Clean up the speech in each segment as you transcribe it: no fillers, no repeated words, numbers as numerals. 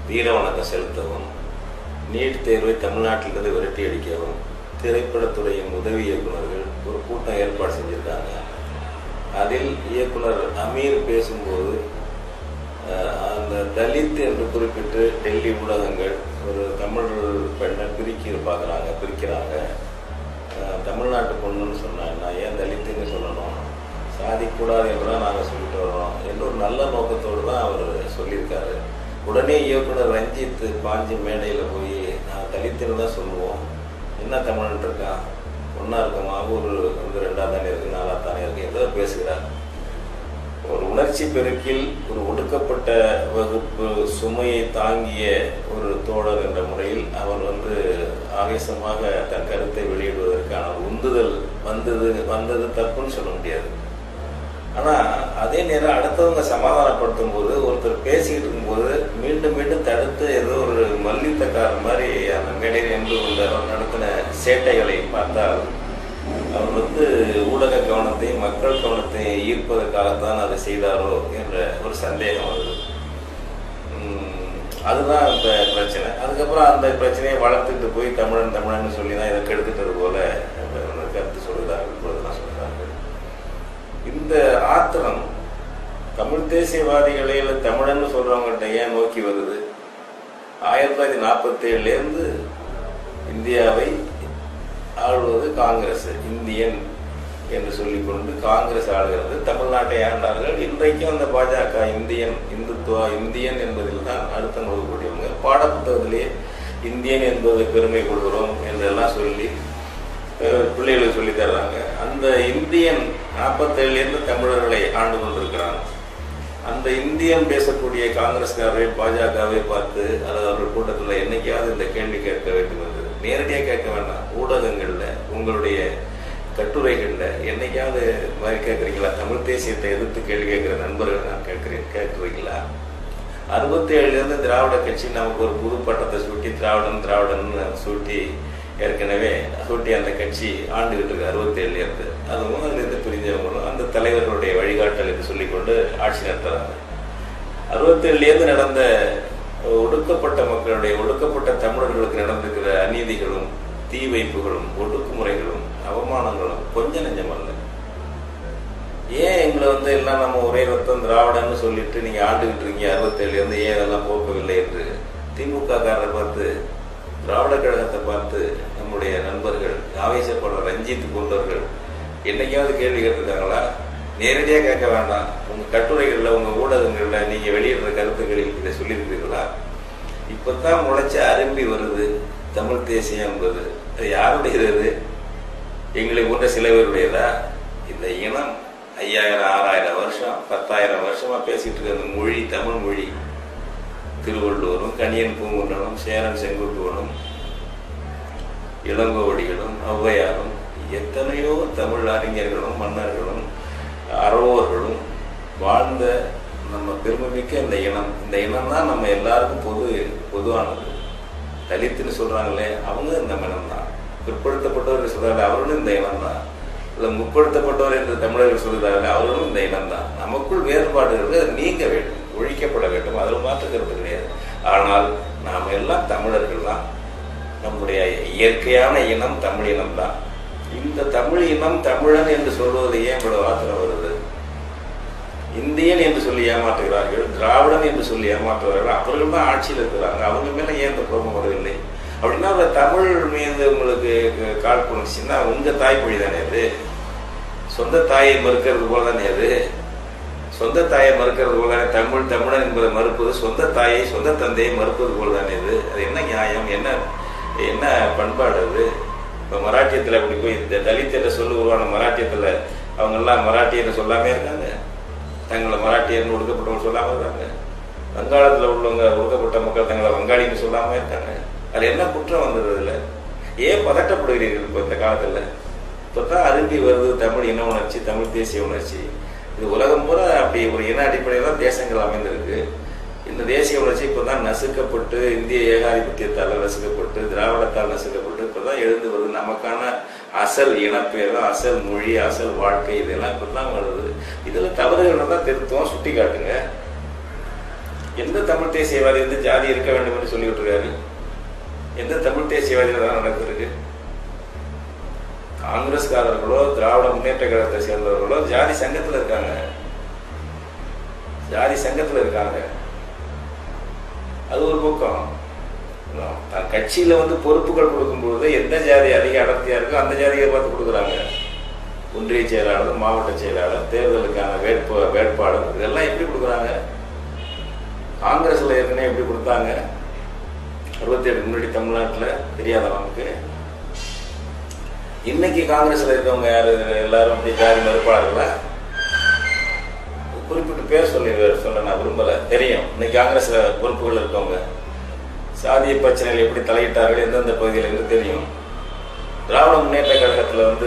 வீர வணக்கம் செலுத்தவும், நீட் தேர்வை தமிழ்நாட்டிலிருந்து விரட்டி அடிக்கவும் திரைப்படத்துறையின் உதவி இயக்குநர்கள் ஒரு கூட்டம் ஏற்பாடு செஞ்சுருக்காங்க. அதில் இயக்குனர் அமீர் பேசும்போது அந்த தலித் என்று குறிப்பிட்டு டெல்லி ஊடகங்கள் ஒரு தமிழ் பெண்ணை பிரிக்கிறாங்க. தமிழ்நாட்டு பொண்ணுன்னு சொன்னாங்கன்னா ஏன் தலித்துன்னு சொல்லணும், சாதிக்கூடாது என்றுதான் நாங்கள் சொல்லிட்டு வரோம் என்று ஒரு நல்ல நோக்கத்தோடு தான் அவர் சொல்லியிருக்காரு. உடனே இயக்குனர் ரஞ்சித் பாஞ்சி மேடையில் போய் நான் தலித்துன்னு தான் சொல்லுவோம், என்ன தமிழன் இருக்கான், ஒன்றா இருக்கமா, ஒரு வந்து ரெண்டாக தானே இருக்குது, நாலாக தானே இருக்குது ஏதோ பேசுகிறார். ஒரு உணர்ச்சி பெருக்கில் ஒரு ஒடுக்கப்பட்ட வகுப்பு சுமையை தாங்கிய ஒரு தோழர் என்ற முறையில் அவர் வந்து ஆவேசமாக தன் கருத்தை வெளியிடுவதற்கான உந்துதல் வந்தது தப்புன்னு சொல்ல முடியாது. ஆனால் அதே நேரம் அடுத்தவங்க சமாதானப்படுத்தும் போது ஒருத்தர் பேசிக்கிட்டு இருக்கும்போது மீண்டும் மீண்டும் தடுத்து ஏதோ ஒரு மல்யுத்தக்காரர் மாதிரி அந்த மேடையில் நின்று கொண்டு அவர் நடத்தின சேட்டைகளை பார்த்தால் அவர் வந்து ஊடக கவனத்தையும் மக்கள் கவனத்தையும் ஈர்ப்பதற்காகத்தான் அதை செய்தாரோ என்ற ஒரு சந்தேகம் வருது. அதுதான் இந்த பிரச்சனை. அதுக்கப்புறம் அந்த பிரச்சனையை வளர்த்துட்டு போய் தமிழன் சொல்லி தான் இதை கெடுத்துட்டது போல கருத்து சொல்கிறார்கள், இப்பொழுதுதான் சொல்கிறார்கள். இந்த ஆத்திரம் தமிழ் தேசியவாதிகளை தமிழன்னு சொல்றவங்கள்ட்ட ஏன் நோக்கி வருது? 1947 இந்தியாவை ஆளுவது காங்கிரஸ், இந்தியன் என்று சொல்லிக்கொண்டு காங்கிரஸ் ஆளுகிறது. தமிழ்நாட்டை ஆண்டார்கள். இன்றைக்கும் அந்த பாஜக இந்தியன் என்பதில் தான் அர்த்தம் கொடுக்கக்கூடியவங்க. பாடப்புத்தகத்திலே இந்தியன் என்பதை பெருமை கொள்கிறோம் என்றெல்லாம் சொல்லி பிள்ளைகளுக்கு சொல்லி தர்றாங்க. அந்த இந்தியன் 47 தமிழர்களை ஆண்டு கொண்டிருக்கிறாங்க. அந்த இந்தியன் பேசக்கூடிய காங்கிரஸ்காரரை பாஜகவை பார்த்து அல்லது அவர்கள் கூட்டத்தில் என்னைக்காவது இந்த கேள்வி கேட்க வேண்டும் என்று நேரடியாக கேட்க வேண்டாம், ஊடகங்கள்ல உங்களுடைய கட்டுரைகள்ல என்னைக்காவது மாதிரி கேட்குறீங்களா? தமிழ் தேசியத்தை எதிர்த்து கேள்வி கேட்கிற நண்பர்கள் நான் கேட்குறீங்களா? 67 திராவிட கட்சி நமக்கு ஒரு புது பட்டத்தை சூட்டி திராவிடன் சூட்டி ஏற்கனவே சூட்டி அந்த கட்சி ஆண்டுகிட்டு இருக்கு. 67 அதுவும் அதிலிருந்து பிரிஞ்சவங்களும் அந்த தலைவர்களுடைய வழிகாட்டல் என்று சொல்லிக்கொண்டு ஆட்சி நடத்துறாங்க. 67 நடந்த ஒடுக்கப்பட்ட மக்களுடைய ஒடுக்கப்பட்ட தமிழர்களுக்கு நடந்திருக்கிற அநீதிகளும் தீ வைப்புகளும் ஒடுக்குமுறைகளும் அவமானங்களும் கொஞ்சம் நெஞ்சமல்ல. ஏன் எங்களை வந்து எல்லாம் நம்ம ஒரே ரத்தம் திராவிடன்னு சொல்லிட்டு நீங்க ஆண்டுகிட்டு இருக்கீங்க 67 ஏன் அதெல்லாம் போக்கவில்லை என்று திமுக காரரை பார்த்து திராவிட கழகத்தை பார்த்து நம்முடைய நண்பர்கள் ஆவேசப்படுற ரஞ்சித் போன்றவர்கள் என்னைக்காவது கேள்வி கேட்டிருக்காங்களா? நேரடியாக கேட்க வேண்டாம். உங்க கட்டுரைகளில் உங்க ஊடகங்களில் நீங்க வெளியிடுற கருத்துக்களில் இதை சொல்லியிருக்கிறீர்களா? இப்பதான் முளைச்ச அரும்பி வருது தமிழ் தேசியம் என்பது. அது யாருடையது? எங்களை போன்ற சில பேருடையதா? இந்த இனம் 5000 6000 வருஷம் 10,000 வருஷமா பேசிட்டு இருக்க அந்த மொழி, தமிழ் மொழி, திருவள்ளுவரும் கணியன் பூங்குன்றனும் சேரன் செங்குட்டுவனும் இளங்கோவடிகளும் ஔவையாரும் எத்தனையோ தமிழ் அறிஞர்களும் மன்னர்களும் அறவோர்களும் வாழ்ந்த நம்ம பெருமைமிக்க இந்த இனம் தான் நம்ம எல்லாருக்கும் பொதுவானது. தலித்துன்னு சொல்றாங்களே அவங்க இந்த இனம் தான். பிற்படுத்தப்பட்டவர்கள் சொல்றாங்க அவர்களும் இந்த இனம் தான். இல்லை முற்படுத்தப்பட்டவர் என்று தமிழர்கள் சொல்கிறார்கள் அவர்களும் இந்த இனம் தான். நமக்குள் வேறுபாடுகள் நீங்க வேண்டும், ஒழிக்கப்பட வேண்டும், அதில் மாற்றுக்கிறது கிடையாது. ஆனால் நாம் எல்லாம் தமிழர்கள் தான். நம்முடைய இயற்கையான இனம் தமிழ் இனம் தான். இந்த தமிழ் இனம் தமிழன் என்று சொல்வது ஏன் இவ்வளவு ஆத்திரம் வருது? இந்தியன் என்று சொல்லி ஏமாற்றுகிறார்கள், திராவிடன் என்று சொல்லி ஏமாற்றுகிறார்கள். அவர்கள் தான் ஆட்சியில் இருக்கிறாங்க. அவங்க மேல ஏன் இந்த கோபம் வரவில்லை? அப்படின்னா தமிழ் மீது உங்களுக்கு கால் புணர்ச்சின்னா உங்க தாய்மொழி தானே அது. சொந்த தாயை மறுக்கிறது போல தானே அது. சொந்த தாயை மறுக்கிறது போல தானே தமிழன் என்பதை மறுப்பது, சொந்த தாயை சொந்த தந்தையை மறுப்பது போல தானே அது. அது என்ன நியாயம்? என்ன பண்பாடு அது? இப்போ மராட்டியத்தில் அப்படி போய் இந்த தலித் என்ற சொல்லு உருவான மராட்டியத்தில் அவங்கெல்லாம் மராட்டியன்னு சொல்லாமே இருக்காங்க. தங்களை மராட்டியன்னு ஒடுக்கப்பட்டவங்க சொல்லாமல் இருக்காங்க. வங்காளத்தில் உள்ளவங்க ஒடுக்கப்பட்ட மக்கள் தங்களை வங்காளின்னு சொல்லாமல் இருக்காங்க. அதில் என்ன குற்றம் வந்ததுல? ஏன் பதட்டப்படுகிறீர்கள்? இப்போ இந்த காலத்தில் இப்போ தான் அரும்பி வருது தமிழ் இன உணர்ச்சி, தமிழ் தேசிய உணர்ச்சி. இது உலகம் பூரா அப்படி ஒரு இன அடிப்படையில் தான் தேசங்கள் அமைந்திருக்கு. இந்த தேசிய உணர்ச்சி இப்போ தான் நசுக்கப்பட்டு, இந்திய ஏகாதிபத்தியத்தால் நசுக்கப்பட்டு, திராவிடத்தால் நசுக்கப்பட்டு இப்போ தான் எழுந்து வருது. நமக்கான அசல் இனப்பேர், அசல் மொழி, அசல் வாழ்க்கை இதெல்லாம் இப்போ தான் வருது. இதில் தவறுகள் தான் திருத்தம் சுட்டி காட்டுங்க. எந்த தமிழ் தேசியவாதி வந்து ஜாதி இருக்க வேண்டும் என்று சொல்லிவிட்டு இருக்காரு? எந்த தமிழ் தேசியவாதியில் தான் நடக்குது? காங்கிரஸ்காரர்களோ திராவிட முன்னேற்ற கழகத்தை சேர்ந்தவர்களோ ஜாதி சங்கத்தில் இருக்காங்க, ஜாதி சங்கத்தில் இருக்காங்க. அது ஒரு பக்கம். தன் கட்சியில வந்து பொறுப்புகள் கொடுக்கும்பொழுது எந்த ஜாதி அதிக அடர்த்தியா இருக்கோ அந்த ஜாதியை பார்த்து கொடுக்குறாங்க. ஒன்றிய செயலாளர், மாவட்ட செயலாளர், தேர்தலுக்கான வேட்பாளர், இதெல்லாம் எப்படி கொடுக்குறாங்க? காங்கிரஸ்ல ஏற்கனவே எப்படி கொடுத்தாங்க? 67 முன்னாடி தமிழ்நாட்டில் தெரியாத நமக்கு. இன்னைக்கு காங்கிரஸ்ல இருக்கவங்க யாரு? எல்லாரும் அப்படி ஜாதி மறுப்பாளர்களா? குறிப்பிட்டு பேர் சொல்ல நான் விரும்பல. தெரியும் இன்னைக்கு காங்கிரஸ்ல பொறுப்புகள் இருக்கவங்க சாதிய பிரச்சனைகள் எப்படி தலையிட்டார்கள், எந்தெந்த பகுதியில் என்று தெரியும். திராவிட முன்னேற்ற கழகத்தில் வந்து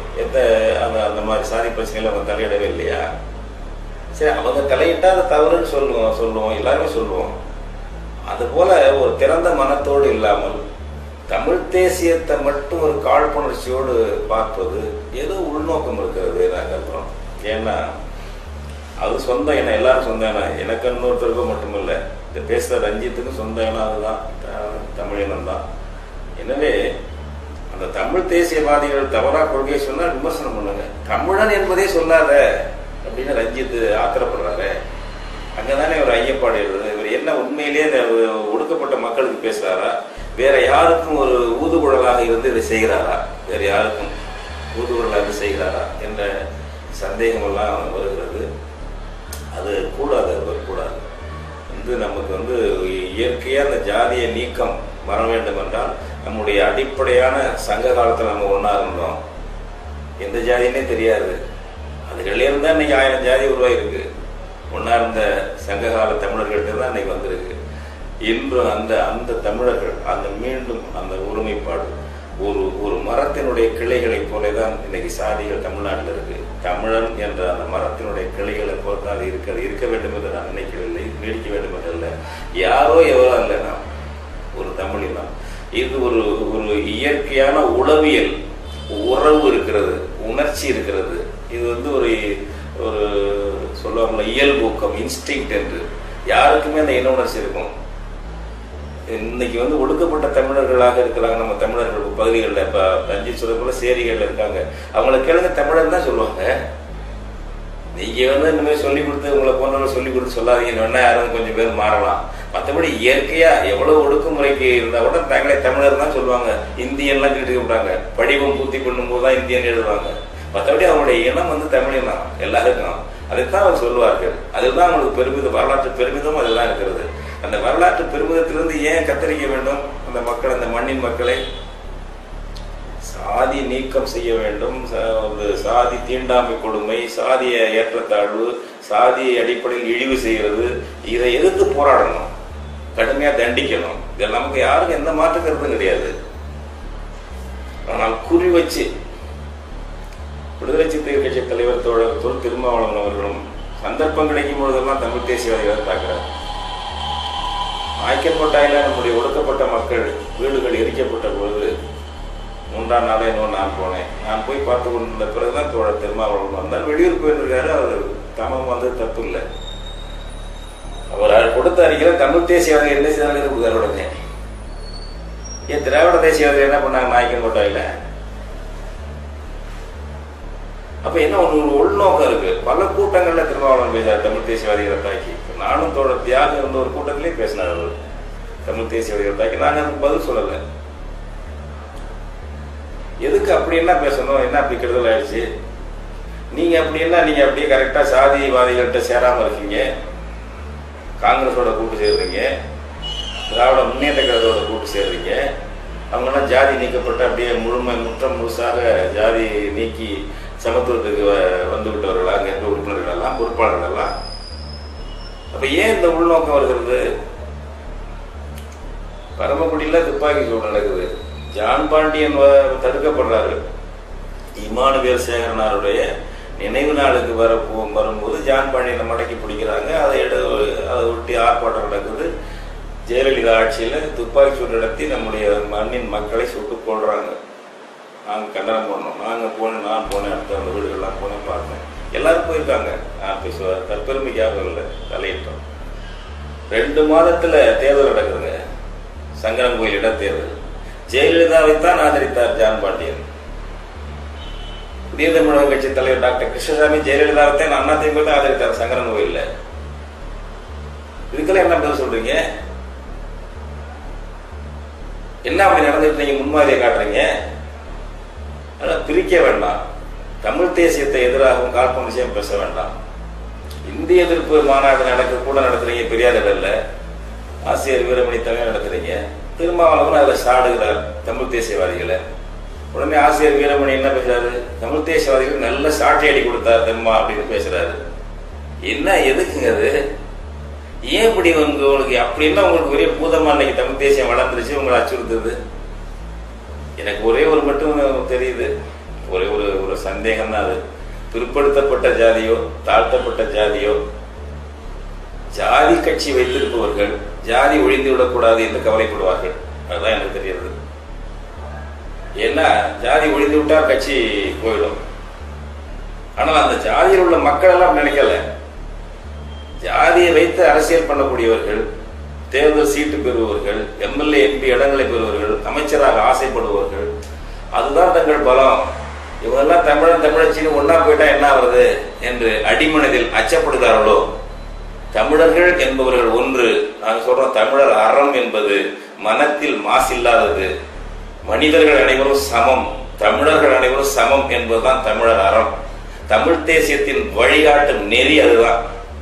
அந்த மாதிரி சாதி பிரச்சனைகள் அவங்க தலையிடவே இல்லையா? சரி, அவங்க தலையிட்டா அதை தவறுன்னு சொல்லுவோம், எல்லாருமே சொல்லுவோம். அதுபோல ஒரு திறந்த மனத்தோடு இல்லாமல் தமிழ் தேசியத்தை மட்டும் ஒரு காழ்ப்புணர்ச்சியோடு பார்ப்பது ஏதோ உள்நோக்கம் இருக்கிறது நான் கருத்துறோம். ஏன்னா அது சொந்த இனம், எல்லாரும் சொந்த இனம். எனக்கு இன்னொருத்தருக்கும் மட்டுமில்லை, இந்த பேசுகிற ரஞ்சித்துக்கும் சொந்த இனம் அதுதான், தமிழ் இனம் தான். எனவே அந்த தமிழ் தேசியவாதிகள் தவறாக கொள்கையை சொன்னால் விமர்சனம் பண்ணுங்க. தமிழன் என்பதே சொல்லாத அப்படின்னு ரஞ்சித் ஆத்திரப்படுறாரு. அங்கதானே ஒரு ஐயப்பாடு எழுது. இவர் என்ன உண்மையிலேயே ஒடுக்கப்பட்ட மக்களுக்கு பேசுறாரா, வேற யாருக்கும் ஒரு ஊதுகுழலாக இருந்து இதை செய்கிறாரா, வேற யாருக்கும் ஊதுகுழலாக செய்கிறாரா என்ற சந்தேகமெல்லாம் வருகிறது. அது கூடாது, அது வரக்கூடாது. நமக்கு வந்து இயற்கையா அந்த ஜாதிய நீக்கம் வர வேண்டும் என்றால் நம்முடைய அடிப்படையான சங்க காலத்தில் நம்ம ஒன்றா இருந்தோம். எந்த ஜாதின்னே தெரியாது. அதுகளிலிருந்து தான் இன்னைக்கு 1000 ஜாதி உருவாயிருக்கு. ஒன்றா இருந்த சங்ககால தமிழர்கள்ட்ட தான் இன்னைக்கு வந்திருக்கு. இன்றும் அந்த தமிழர்கள் மீண்டும் அந்த ஒருமைப்பாடு ஒரு மரத்தினுடைய கிளைகளை போலதான் இன்னைக்கு சாதிகள் தமிழ்நாட்டில் இருக்கு. தமிழன் என்ற அந்த மரத்தினுடைய கிளைகளை போல இருக்க வேண்டும் என்று நான் நினைக்கவில்லை, நீடிக்க வேண்டும் என்று அல்ல. யாரோ எவரோ அல்ல, நாம் ஒரு தமிழினம். இது ஒரு இயற்கையான உளவியல் உறவு இருக்கிறது, உணர்ச்சி இருக்கிறது. இது வந்து ஒரு சொல்லுவாங்கள இயல்பூக்கம், இன்ஸ்டிங்க்ட் என்று. யாருக்குமே அந்த இன உணர்ச்சி இருக்கும். இன்னைக்கு வந்து ஒடுக்கப்பட்ட தமிழர்களாக இருக்கிறாங்க நம்ம தமிழர்கள் பகுதிகளில். இப்போ ரஞ்சித் சொல்ல போல சேரிகளில் இருக்காங்க. அவங்களை கேளுங்க, தமிழர் தான் சொல்லுவாங்க. நீங்க வந்து இந்த மாதிரி சொல்லிக் கொடுத்து உங்களை போன்றவர்கள் சொல்லிக் கொடுத்து சொல்லாதீங்கன்னு வேணா யாரும் கொஞ்சம் பேர் மாறலாம். மற்றபடி இயற்கையா எவ்வளவு ஒடுக்குமுறைக்கு இருந்தா கூட தங்களே தமிழர் தான் சொல்லுவாங்க. இந்தியன்லாம் கேட்டுக்க விட்டாங்க. படிவம் பூர்த்தி பண்ணும் போதுதான் இந்தியன் எழுதுவாங்க. மற்றபடி அவங்களுடைய இனம் வந்து தமிழினம் எல்லாருக்கும். அதைத்தான் அவர் சொல்லுவார்கள். அதுதான் அவங்களுக்கு பெருமிதம், வரலாற்று பெருமிதமும் அதுதான் இருக்கிறது. அந்த வரலாற்று பெருமிதத்திலிருந்து ஏன் கத்தரிக்க வேண்டும்? அந்த மக்கள், அந்த மண்ணின் மக்களை சாதி நீக்கம் செய்ய வேண்டும். சாதி தீண்டாமை கொடுமை, சாதிய ஏற்றத்தாழ்வு, சாதி அடிப்படையில் இழிவு செய்கிறது, இதை எதிர்த்து போராடணும், கடுமையா தண்டிக்கணும். இதில் நமக்கு யாருக்கும் எந்த மாற்று கருத்தும் கிடையாது. ஆனால் குறி வச்சு விடுதலை சிறுத்தைகள் கட்சி தலைவர் தோழர் தொல் திருமாவளவன் அவர்களும் சந்தர்ப்பம் கிடைக்கும் பொழுதெல்லாம் தமிழ் தேசியவாதிகளை தாக்குறார். ஆய்க்கன்பட்டாயில நம்முடைய ஒடுக்கப்பட்ட மக்கள் வீடுகள் எரிக்கப்பட்ட பொழுது 3ஆம் நாளே நான் போனேன். நான் போய் பார்த்து கொண்டிருந்த பிறகுதான் தோழர் திருமாவளவன் வந்தார். வெளியூர் போயிருக்காரு. அவர் தமம் வந்து தப்பு இல்லை. அவர் கொடுத்த அறிக்கையில் தமிழ் தேசியவாதிகள் என்ன செய்தாலும் கொடுத்தார் உடனே. ஏன் திராவிட தேசியவாதிகள் என்ன பண்ணாங்க நாய்க்கன்பட்டாயில? அப்ப என்ன ஒரு உள்நோக்கம் இருக்கு. பல கூட்டங்கள்ல திருமாவளவன் பேசார் தமிழ் தேசியவாதிகளை தாக்கி. நானும் தோழர் தியாகம் இருந்த ஒரு கூட்டத்திலே பேசினார் அவர் தமிழ் தேசியவாதிகளை தாக்கி. நாங்க அதுக்கு பதில் சொல்லலை. எதுக்கு அப்படி என்ன பேசணும்? என்ன அப்படி கெடுதல் ஆயிடுச்சு? நீங்க அப்படியே கரெக்டா சாதிவாதிகள்கிட்ட சேராம இருக்கீங்க, காங்கிரஸோட கூட்டு சேர்றீங்க, திராவிட முன்னேற்ற கழகத்தோட கூட்டு சேர்றீங்க. அவங்கெல்லாம் ஜாதி நீக்கப்பட்டு அப்படியே முழுசாக ஜாதி நீக்கி சமத்துவத்துக்கு வந்து விட்டவர்கள் அங்கே இருக்க உறுப்பினர்கள் எல்லாம், பொறுப்பாளர்கள் எல்லாம். அப்ப ஏன் இந்த உள்நோக்கம் வருகிறது? பரமக்குடியில துப்பாக்கி சூடு நடக்குது. ஜான் பாண்டியன் தடுக்கப்படுறாரு. இமானுவேல் சேகரனாருடைய நினைவு நாளுக்கு வரும்போது ஜான் பாண்டியனை மடக்கி பிடிக்கிறாங்க. அதை ஒட்டி ஆர்ப்பாட்டம் நடக்குது. ஜெயலலிதா ஆட்சியில துப்பாக்கி சூடு நடத்தி நம்முடைய மண்ணின் மக்களை சுட்டுக் கொள்றாங்க. நாங்கள் கண்டனம் பண்ணோம். நான் போனேன், அடுத்த அந்த வீடுகள்லாம் போனேன், பார்த்தேன். எல்லாரும் போயிருக்காங்க. நான் தற்பெருமைக்காக இல்லை, தலையிட்டோம். 2 மாதத்துல தேர்தல் நடக்குதுங்க. சங்கரன்கோயில் இடைத்தேர்தல். ஜெயலலிதாவைத்தான் ஆதரித்தார் ஜான் பாண்டியன். புதிய தமிழக கட்சி தலைவர் டாக்டர் கிருஷ்ணசாமி ஜெயலலிதாவைத்தான் அதிமுக தான் ஆதரித்தார் சங்கரன்கோயில்ல. இதுக்கெல்லாம் என்ன பதில் சொல்றீங்க? என்ன அப்படி நடந்துட்டு நீங்க முன்மாதிரியை காட்டுறீங்க? அதெல்லாம் பிரிக்க வேண்டாம். தமிழ் தேசியத்தை எதிராகவும் காழ்ப்புணர்ச்சி விஷயம் பேச வேண்டாம். இந்திய எதிர்ப்பு மாநாடு கூட நடத்துறீங்க. பெரியார் இல்ல, ஆசிரியர் வீரமணி தலைவர் நடத்துறீங்க. திருமாவளவன் அதில் சாடுகிறார் தமிழ் தேசியவாதிகளை. உடனே ஆசிரியர் வீரமணி என்ன பேசுறாரு? தமிழ் தேசியவாதிகள் நல்ல சாட்சி அடி கொடுத்தார் தெம்மா அப்படின்னு பேசுறாரு. என்ன எதுக்குங்க அது? ஏன் இப்படி உங்களுக்கு அப்படின்னா உங்களுக்கு ஒரே பூதமா இன்னைக்கு தமிழ் தேசியம் வளர்ந்துருச்சு, உங்களை அச்சுறுத்துது? எனக்கு ஒரே ஒரு மட்டும் தெரியுது, ஒரே ஒரு சந்தேகம் தான். அது பிற்படுத்தப்பட்ட ஜாதியோ தாழ்த்தப்பட்ட ஜாதியோ ஜாதி கட்சி வைத்திருப்பவர்கள் ஜாதி ஒழிந்து விடக்கூடாது என்று கவலைப்படுவார்கள். அதுதான் எனக்கு தெரியுது. ஏன்னா ஜாதி ஒழிந்து விட்டால் கட்சி போயிடும். ஆனால் அந்த ஜாதியில் உள்ள மக்கள் எல்லாம் நினைக்கல. ஜாதியை வைத்து அரசியல் பண்ணக்கூடியவர்கள், தேர்தல் சீட்டு பெறுபவர்கள், எம்எல்ஏ எம்பி இடங்களை பெறுபவர்கள், அமைச்சராக ஆசைப்படுபவர்கள், அதுதான் தங்கள் பலம். இவங்கெல்லாம் தமிழச்சின்னு ஒன்னா போயிட்டா என்ன வருது என்று அடிமனதில் அச்சப்படுகிறார்களோ? தமிழர்கள் என்பவர்கள் ஒன்று. நாங்கள் சொல்றோம், தமிழர் அறம் என்பது மனத்தில் மாசில்லாதது. மனிதர்கள் அனைவரும் சமம், தமிழர்கள் அனைவரும் சமம் என்பதுதான் தமிழர் அறம். தமிழ் தேசியத்தின் வழிகாட்டும் நெறி அதுதான்.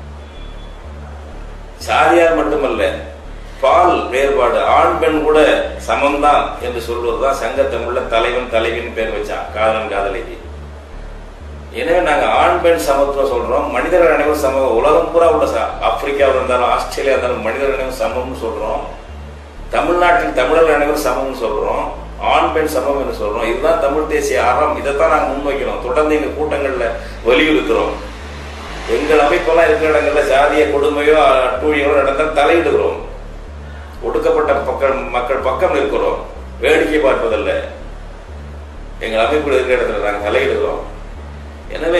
சாதியார் மட்டுமல்ல, பால் வேறுபாடு, ஆண் பெண் கூட சமம்தான் என்று சொல்வதுதான் சங்க தமிழ்ல தலைவன் தலைவின் பேர் வச்சான், காதலன் காதலிக்கு. எனவே நாங்க ஆண் பெண் சமத்துவம் சொல்றோம். மனிதர்கள் அனைவரும் சமம். உலகம் பூரா உள்ள ஆப்பிரிக்காவில் இருந்தாலும் ஆஸ்திரேலியா இருந்தாலும் மனிதர்கள் அனைவரும் சமம்னு சொல்றோம். தமிழ்நாட்டில் தமிழர்கள் அனைவரும் சமம்னு சொல்றோம். ஆண் பெண் சமம் என்று சொல்றோம். இதுதான் தமிழ் தேசிய அறம். இதைத்தான் நாங்கள் முன்வைக்கிறோம். தொடர்ந்து எங்க கூட்டங்கள்ல வலியுறுத்துறோம். எங்கள் அமைப்பெல்லாம் இருக்கிற இடங்கள்ல ஜாதிய கொடுமையோ அட்டூழியோ நடந்தால் தலையிடுகிறோம். ஒடுக்கப்பட்ட மக்கள் பக்கம் இருக்கிறோம். வேடிக்கை பார்ப்பதில்ல. எங்கள் அமைப்பு இருக்கிற இடத்துல நாங்கள் தலையிடுகிறோம். எனவே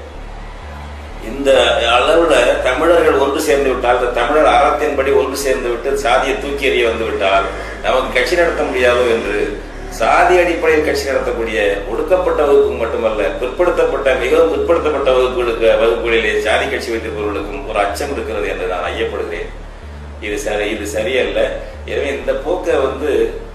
இந்த அளவுல தமிழர்கள் ஒன்று சேர்ந்து விட்டால், இந்த தமிழர் அறத்தின்படி ஒன்று சேர்ந்து விட்டு சாதியை தூக்கி எறிய வந்து விட்டால் நமக்கு கட்சி நடத்த முடியாது என்று சாதி அடிப்படையில் கட்சி நடத்தக்கூடிய ஒடுக்கப்பட்ட வகுப்பு மட்டுமல்ல, மிகவும் பிற்படுத்தப்பட்ட வகுப்புகளிலே சாதி கட்சி வைத்திருப்பவர்களுக்கும் ஒரு அச்சம் இருக்கிறது என்று நான் ஐயப்படுகிறேன். இது சரியல்ல. எனவே இந்த போக்கை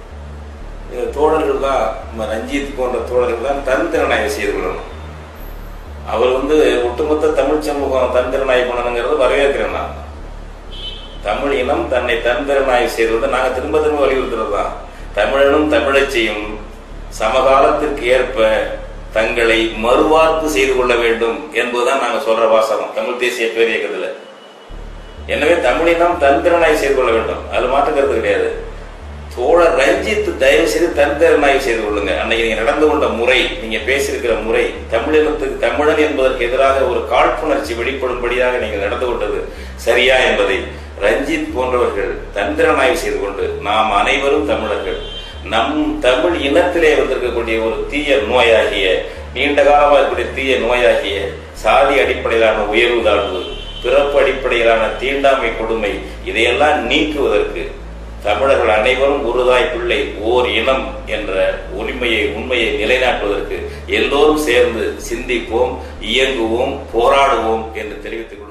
தோழர்கள் தான், ரஞ்சித் போன்ற தோழர்கள் தான் தன்திறனாய்வு செய்து கொள்ளணும். அவர் ஒட்டுமொத்த தமிழ் சமூகம் தன்திறனாய்வு பண்ணணுங்கிறது வரவேற்கிறேன் நான். தமிழ் இனம் தன்னை தன்திறனாய்வு செய்து நாங்க திரும்ப திரும்ப வலியுறுத்துறது தான். தமிழனும் தமிழச்சியும் சமகாலத்திற்கு ஏற்ப தங்களை மறுவார்ப்பு செய்து கொள்ள வேண்டும் என்பதுதான் நாங்க சொல்ற வாசகம் தமிழ் தேசிய பேரியக்கத்துல. எனவே தமிழினம் தன்திறனாய்வு செய்து கொள்ள வேண்டும், அது மாற்றுக்கிறது கிடையாது. தோழர் ரஞ்சித் தயவு செய்து தன்திறனாய்வு செய்து கொள்ளுங்க. அன்னைக்கு நீங்க நடந்து கொண்ட முறை, நீங்க பேசியிருக்கிற முறை, தமிழினத்துக்கு தமிழன் என்பதற்கு எதிராக ஒரு காழ்ப்புணர்ச்சி வெளிப்படும்படியாக நீங்கள் நடந்து கொண்டது சரியா என்பதை ரஞ்சித் போன்றவர்கள் தன்திறனாய்வு செய்து கொண்டு, நாம் அனைவரும் தமிழர்கள், நம் தமிழ் இனத்திலே வந்திருக்கக்கூடிய ஒரு தீய நோயாகிய, நீண்ட காலமாக இருக்கக்கூடிய தீய நோயாகிய சாதி அடிப்படையிலான உயர்வு தாழ்வு, பிறப்பு அடிப்படையிலான தீண்டாமை கொடுமை, இதையெல்லாம் நீக்குவதற்கு தமிழர்கள் அனைவரும் ஒருதாய் பிள்ளை ஓர் இனம் என்ற உண்மையை நிலைநாட்டுவதற்கு எல்லோரும் சேர்ந்து சிந்திப்போம், இயங்குவோம், போராடுவோம் என்று தெரிவித்துக்